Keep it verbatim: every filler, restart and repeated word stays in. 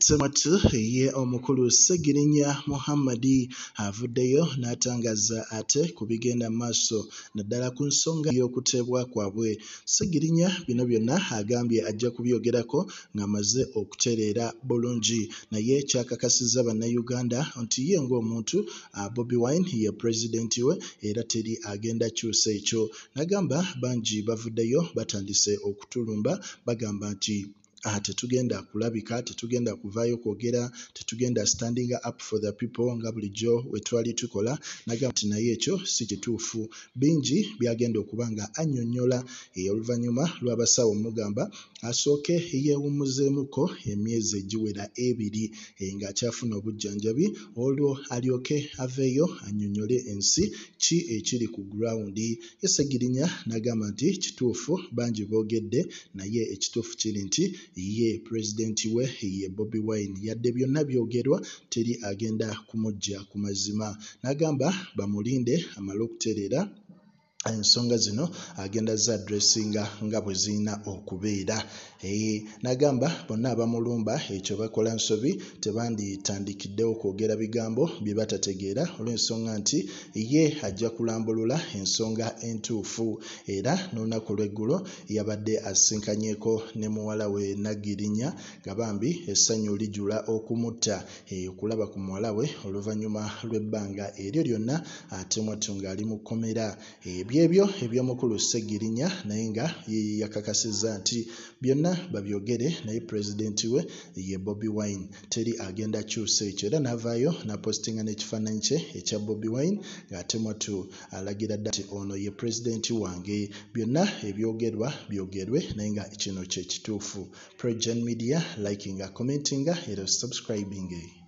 Tematu ye omukulu Segirinya Muhammadi avuddeyo n'atangaza ate ku bigenda maaso naddala ku nsonga y'okuteebwa kwabwe. Segirinya bino byonna agambye ajja kubyogerako ng'amaze okutereera bulungi, naye kyakakasizza bannayuganda nti ye ng'omuntu Bobi Wine ye pulezidenti we era teri agenda kyusa ekyo. N'agamba bangi bavuddeyo batandise okutulumba bagamba nti Ah, tetugenda kulabika, tetugenda kuvaayo kwogera, tetugenda standing up for the people nga bulijjo we twali tukola. Nagamba nti naye ekyo si kituufu. Bingi byagenda okuba nga annyonnyola oluvannyuma lw'abasawo mugamba asooke yeewummuzeemuko emyezi egiwera ebiri ng'akyafuna obujjanjabi, olwo alyoke aveeyo annyonnyole ensi ki ekiri ku gurawundi. Ye Segirinya n'agamba nti kituufu bangi boogedde, naye ekituufu kiri nti ye pulezidenti we ye Bobi Wine yadde byonna byogerwa teri agenda kumujja ku mazima. N'agamba bamulinde amale okutereera ensonga zino agenda za addressinga nga bwe zirina okubeera. E, n'agamba bonna abamulumba ekyo bakola nsobi tebanditandikiddewo kwogera bigambo bye batategeera olw'ensonga nti ye ajja kulambulula ensonga entuufu. Era n'olunaku lw'eggulo yabadde asisinkanyeeko ne muwala we Nagirinya nga bambi essanyu lijula okumutta e, okulaba ku muwala we oluvannyuma lw'ebbanga eryo lyonna atemwatu ng'ali mu kkomera. E, byebyo eby'omukulu Segirinya naye nga yakakasizza nti byonna babyogere, naye pulezidenti we ye Bobi Wine teri agenda kyusa ekyo. Era n'avaayo n'apostinga n'ekifaananyi kye ekya Bobi Wine ng'atemwatu alagira dda nti ono ye pulezidenti wange, byonna ebyogerwa byogerwe naye nga kino kye kituufu. Progen Media likinga, commentinga era subscribing.